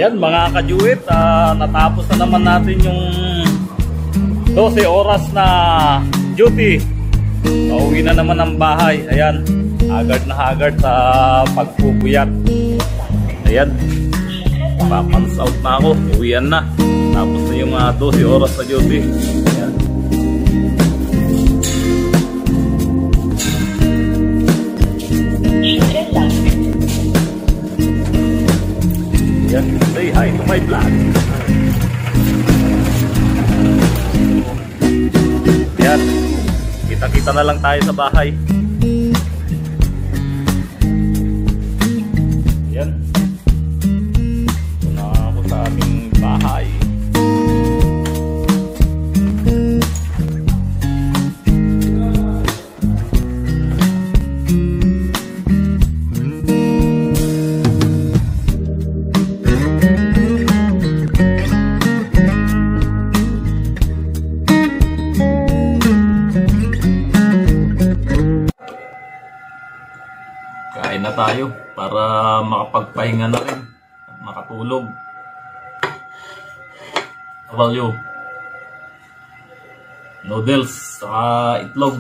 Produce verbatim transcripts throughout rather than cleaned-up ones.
Ayan mga kajuit, uh, natapos na naman natin yung twelve oras na duty. Pauwi na naman ng bahay. Ayan, hagard na hagard sa pagpupuyat. Ayan, papans out na ako, uwian na. Tapos na yung uh, twelve oras na duty. Ayan. Ayan, say hi to my vlog. Ayan, kita-kita na lang tayo sa bahay. Ayan, ito na ako sa aming bahay. Kain na tayo para makapagpahinga na rin at makatulog. Kabalyo, noodles saka itlog.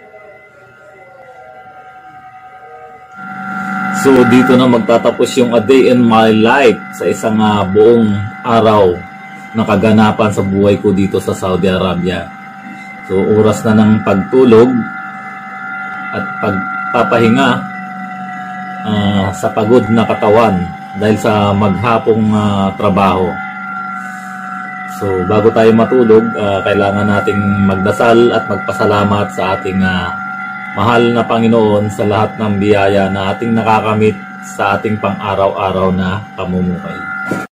So dito na magtatapos yung a day in my life sa isang uh, buong araw na kaganapan sa buhay ko dito sa Saudi Arabia. So oras na ng pagtulog at pagpapahinga Uh, sa pagod na katawan dahil sa maghapong uh, trabaho. So bago tayo matulog, uh, kailangan nating magdasal at magpasalamat sa ating uh, mahal na Panginoon sa lahat ng biyaya na ating nakakamit sa ating pang-araw-araw na pamumuhay.